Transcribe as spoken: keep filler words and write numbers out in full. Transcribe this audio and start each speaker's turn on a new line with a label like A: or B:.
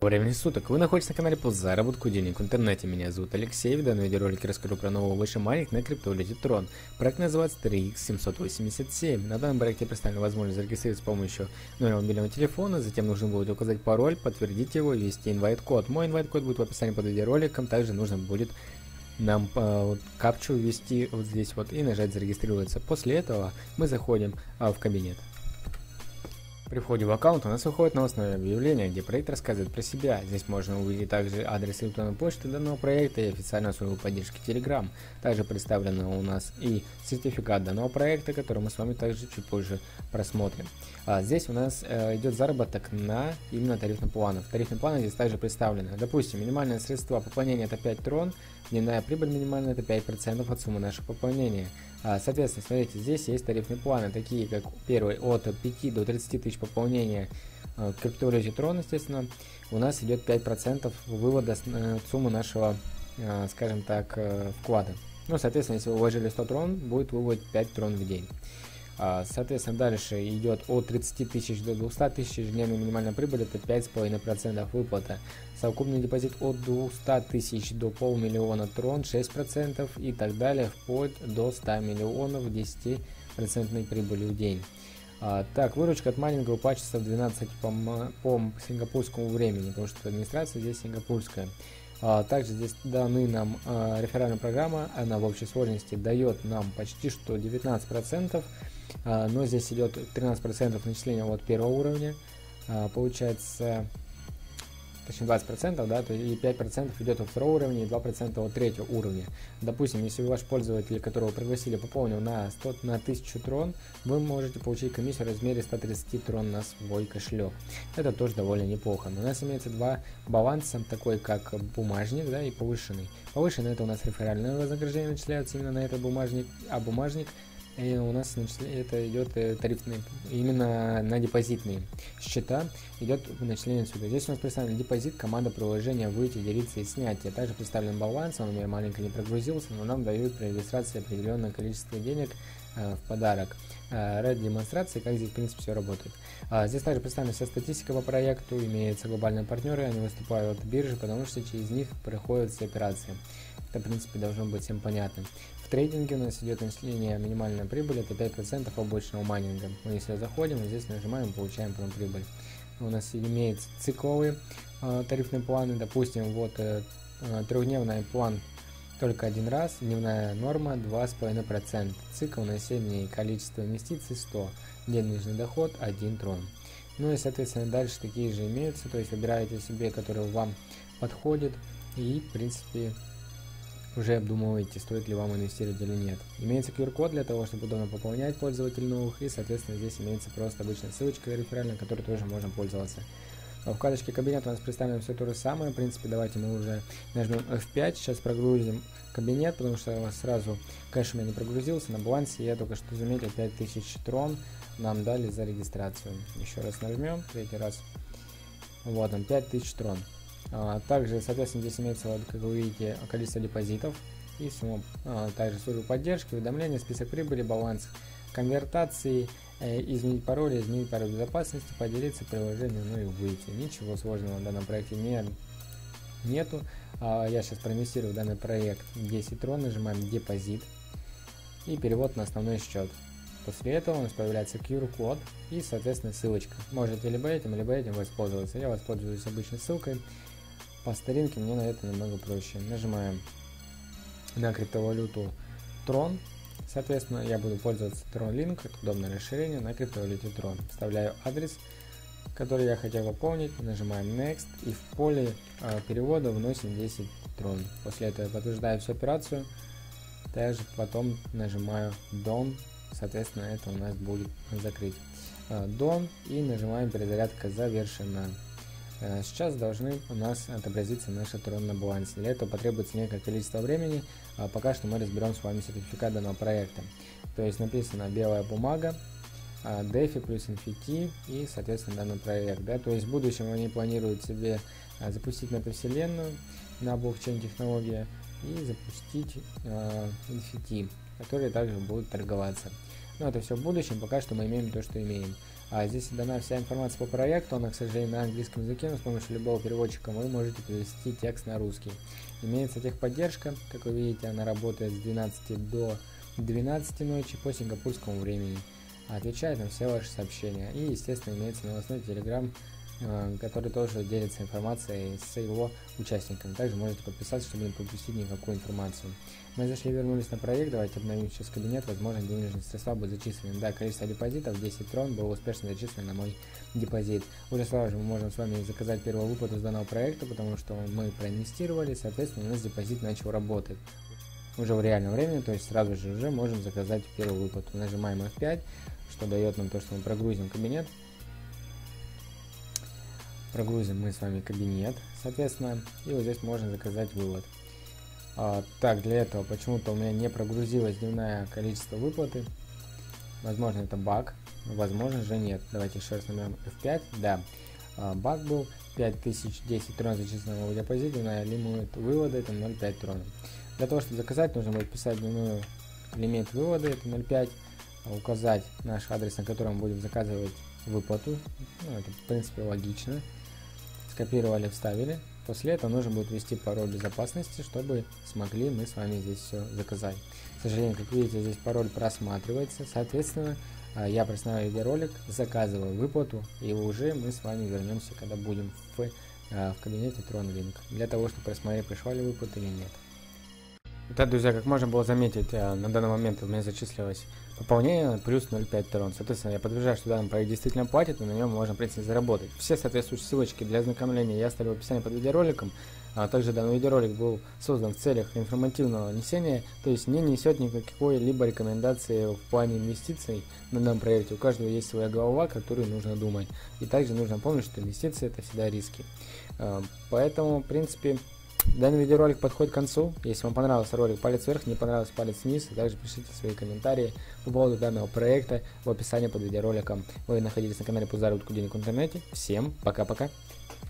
A: Времени суток. Вы находитесь на канале по заработку денег в интернете. Меня зовут Алексей. В данном видеоролике расскажу про нового выше майнинг на криптовалюте Tron. Проект называется три икс семьсот восемьдесят семь. На данном проекте представлена возможность зарегистрироваться с помощью номера мобильного телефона. Затем нужно будет указать пароль, подтвердить его и ввести инвайт-код. Мой инвайт-код будет в описании под видеороликом. Также нужно будет нам э, вот, капчу ввести вот здесь вот и нажать зарегистрироваться. После этого мы заходим э, в кабинет. При входе в аккаунт у нас выходит новостное объявление, где проект рассказывает про себя. Здесь можно увидеть также адрес электронной почты данного проекта и официальную службу поддержки Telegram. Также представлено у нас и сертификат данного проекта, который мы с вами также чуть позже просмотрим. А здесь у нас э, идет заработок на именно тарифных планах. Тарифные планы здесь также представлены. Допустим, минимальное средство пополнения это пять трон, дневная прибыль минимальная это пять процентов от суммы нашего пополнения. А, соответственно, смотрите, здесь есть тарифные планы, такие как первый от пяти до тридцати тысяч пополнения э, в криптовалюте Tron, естественно, у нас идет пять процентов вывода с э, суммы нашего, э, скажем так, э, вклада. Ну, соответственно, если вы вложили сто трон, будет выводить пять трон в день. А, соответственно, дальше идет от тридцати тысяч до двухсот тысяч ежедневная минимальная прибыль, это пять целых пять десятых процента выплата. Совокупный депозит от двухсот тысяч до полмиллиона трон шесть процентов и так далее, вплоть до ста миллионов десять процентов прибыли в день. А, так, выручка от майнинга выплачивается в двенадцать по, по сингапурскому времени, потому что администрация здесь сингапурская. А, также здесь даны нам а, реферальная программа, она в общей сложности дает нам почти что девятнадцать процентов, а, но здесь идет тринадцать процентов начисления от первого уровня, а, получается, точнее двадцать процентов, да, то и пять процентов идет от второго уровня и два процента от третьего уровня. Допустим, если ваш пользователь, которого пригласили, пополнил на, сто, на тысячу трон, вы можете получить комиссию в размере ста тридцати трон на свой кошелек. Это тоже довольно неплохо. Но у нас имеется два баланса, такой как бумажник, да, и повышенный. Повышенный — это у нас реферальное вознаграждение начисляется именно на этот бумажник, а бумажник и у нас это идет тарифный, именно на депозитные счета идет начисление сюда. Здесь у нас представлен депозит, команда приложения выйти, делиться и снятие. Также представлен баланс, он у меня маленько не прогрузился, но нам дают при регистрации определенное количество денег э, в подарок. Э, ради демонстрации, как здесь в принципе все работает. А, здесь также представлена вся статистика по проекту, имеются глобальные партнеры, они выступают от биржи, потому что через них проходят все операции. Это в принципе должно быть всем понятно. В трейдинге у нас идет начисление минимальной прибыли, это пять процентов обычного майнинга. Мы если заходим, здесь нажимаем, получаем потом прибыль. У нас имеются цикловые э, тарифные планы, допустим, вот э, трехдневный план только один раз, дневная норма два с половиной процента, цикл на семь дней, количество инвестиций сто, денежный доход один трон. Ну и соответственно дальше такие же имеются, то есть выбираете себе, который вам подходит, и в принципе уже обдумываете, стоит ли вам инвестировать или нет. Имеется ку ар код для того, чтобы удобно пополнять пользователей новых, и соответственно здесь имеется просто обычная ссылочка реферальная, которой тоже можно пользоваться. В вкладочке кабинет у нас представлено все то же самое. В принципе, давайте мы уже нажмем эф пять, сейчас прогрузим кабинет, потому что сразу кэш у меня не прогрузился на балансе, я только что заметил пять тысяч трон нам дали за регистрацию. Еще раз нажмем, третий раз, вот он, пять тысяч трон. А, также, соответственно, здесь имеется, вот, как вы видите, количество депозитов и сумма, а, также служба поддержки, уведомления, список прибыли, баланс конвертации, э, изменить пароль, изменить пароль безопасности, поделиться приложением, ну и выйти. Ничего сложного в данном проекте не, нету. А, я сейчас проинвестирую в данный проект десять трон, нажимаем депозит и перевод на основной счет. После этого у нас появляется ку ар код и, соответственно, ссылочка. Можете либо этим, либо этим воспользоваться. Я воспользуюсь обычной ссылкой. По старинке мне на это немного проще. Нажимаем на криптовалюту Tron. Соответственно, я буду пользоваться TronLink, это удобное расширение на криптовалюте Tron. Вставляю адрес, который я хотел пополнить. Нажимаем Next и в поле э, перевода вносим десять трон. После этого я подтверждаю всю операцию. Также потом нажимаю Done. Соответственно, это у нас будет закрыть. Э, Done и нажимаем перезарядка завершена. Сейчас должны у нас отобразиться наши трон на балансе. Для этого потребуется некое количество времени. А пока что мы разберем с вами сертификат данного проекта. То есть написано белая бумага, дефи плюс эн эф ти и, соответственно, данный проект. Да? То есть в будущем они планируют себе запустить метавселенную на блокчейн-технологии и запустить эн эф ти, которые также будут торговаться. Но это все в будущем, пока что мы имеем то, что имеем. А здесь дана вся информация по проекту, она, к сожалению, на английском языке, но с помощью любого переводчика вы можете перевести текст на русский. Имеется техподдержка, как вы видите, она работает с двенадцати до двенадцати ночи по сингапурскому времени. Отвечает на все ваши сообщения. И, естественно, имеется новостной телеграм, который тоже делится информацией с его участниками. Также можете подписаться, чтобы не пропустить никакую информацию. Мы зашли, вернулись на проект. Давайте обновим сейчас кабинет. Возможно, денежные средства будут зачислены. Да, количество депозитов десять трон было успешно зачислено на мой депозит. Уже сразу же мы можем с вами заказать первую выплату с данного проекта, потому что мы проинвестировали, соответственно, у нас депозит начал работать уже в реальном времени, то есть сразу же уже можем заказать первую выплату. Нажимаем эф пять, что дает нам то, что мы прогрузим кабинет. Прогрузим мы с вами кабинет, соответственно, и вот здесь можно заказать вывод. А, так, для этого почему-то у меня не прогрузилось дневное количество выплаты. Возможно, это баг, возможно же нет. Давайте еще раз наберем эф пять. Да, а, баг был пять тысяч десять трон зачисленного депозита, на лимит вывода это ноль целых пять трона. Для того, чтобы заказать, нужно будет писать дневной лимит вывода, это ноль целых пять, указать наш адрес, на котором будем заказывать выплату. Ну, это в принципе логично. Скопировали, вставили. После этого нужно будет ввести пароль безопасности, чтобы смогли мы с вами здесь все заказать. К сожалению, как видите, здесь пароль просматривается. Соответственно, я приостанавливаю видеоролик, заказываю выплату, и уже мы с вами вернемся, когда будем в, в кабинете TronLink, для того, чтобы просмотреть, пришла ли выплата или нет. Итак, друзья, как можно было заметить, на данный момент у меня зачислилось пополнение плюс ноль целых пять трон. Соответственно, я подтверждаю, что данный проект действительно платит, и на нем можно, в принципе, заработать. Все соответствующие ссылочки для ознакомления я оставлю в описании под видеороликом. А также данный видеоролик был создан в целях информативного несения, то есть не несет никакой либо рекомендации в плане инвестиций на данном проекте. У каждого есть своя голова, которую нужно думать. И также нужно помнить, что инвестиции это всегда риски. Поэтому, в принципе, данный видеоролик подходит к концу. Если вам понравился ролик, палец вверх, не понравился, палец вниз. И также пишите свои комментарии по поводу данного проекта в описании под видеороликом. Вы находились на канале по заработку денег в интернете. Всем пока-пока.